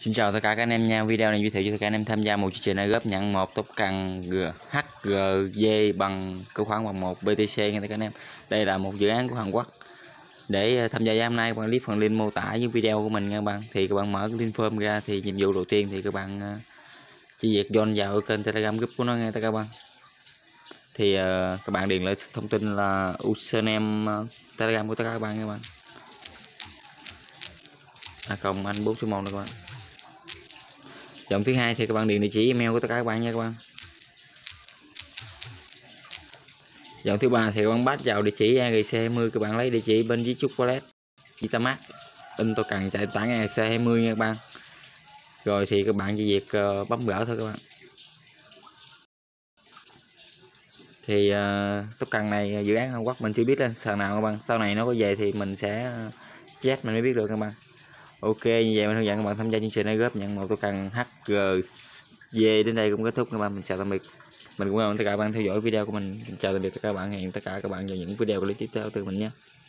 Xin chào tất cả các anh em nha. Video này giới thiệu cho tất cả anh em tham gia một chương trình airdrop nhận một tốc cần HGG bằng câu khoản bằng 1 BTC nha tất cả anh em. Đây là một dự án của Hàn Quốc. Để tham gia hôm nay các bạn click phần link mô tả dưới video của mình nha các bạn. Thì các bạn mở cái link form ra thì nhiệm vụ đầu tiên thì các bạn chỉ việc join vào kênh Telegram group của nó nha các bạn. Thì các bạn điền lại thông tin là username Telegram của tất cả các bạn nha các bạn. Cộng anh 4 số 1 nữa các bạn. Dòng thứ hai thì các bạn điền địa chỉ email của tất cả các bạn nha các bạn. Dòng thứ ba thì các bạn bắt vào địa chỉ AGC20, các bạn lấy địa chỉ bên dưới chocolate Vitamax in tôi cần chạy tải AGC20 nha các bạn. Rồi thì các bạn chỉ việc bấm gỡ thôi các bạn. Thì tốc cần này dự án Hàn Quốc mình chưa biết lên sàn nào các bạn, sau này nó có về thì mình sẽ chết mình mới biết được các bạn. Ok, như vậy mình hướng dẫn các bạn tham gia chương trình airdrop nhận một token HGG đến đây cũng kết thúc các bạn. Mình chào tạm biệt. Mình cũng cảm ơn tất cả các bạn theo dõi video của mình. Chào tạm biệt tất cả các bạn, hẹn tất cả các bạn vào những video clip tiếp theo từ mình nhé.